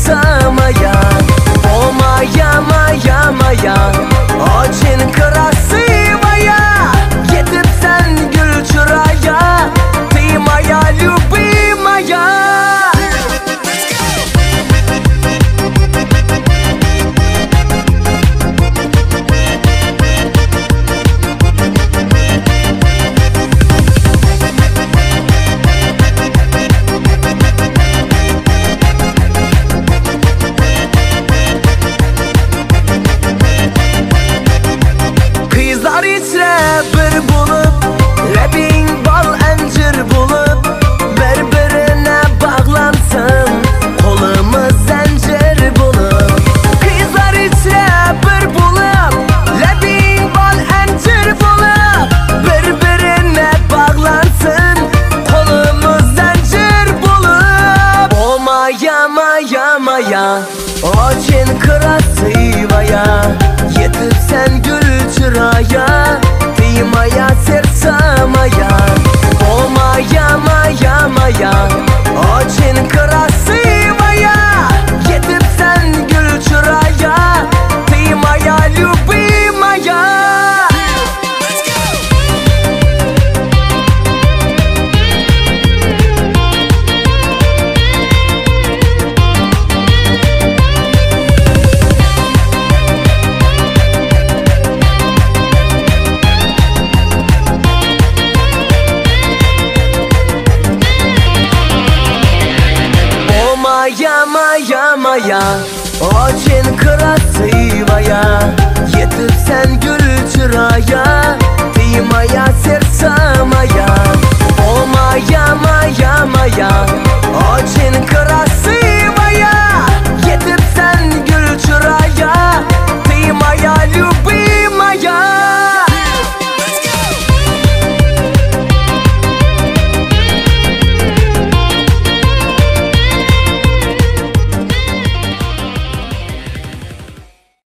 сердце моя. О, моя, моя, моя, очень красивая. Yetip sen gül çıraya, ты моя любимая. Kızlar içre bir bulup, lebin bal encir bulup, birbirine bağlansın, kolumuz zincir bulup. Kızlar içre bir bulup, lebin bal encir bulup, birbirine bağlansın, kolumuz zincir bulup. O моя, моя, моя, очень красивая. Yetip sen gül çıraya, ты моя, сердце моя. О, моя, моя, моя, очень красивая. Yetip sen gül çıraya, ты моя любимая. Моя, моя, моя, очень красивая. Yetip sen gül çıraya, ты моя, сердце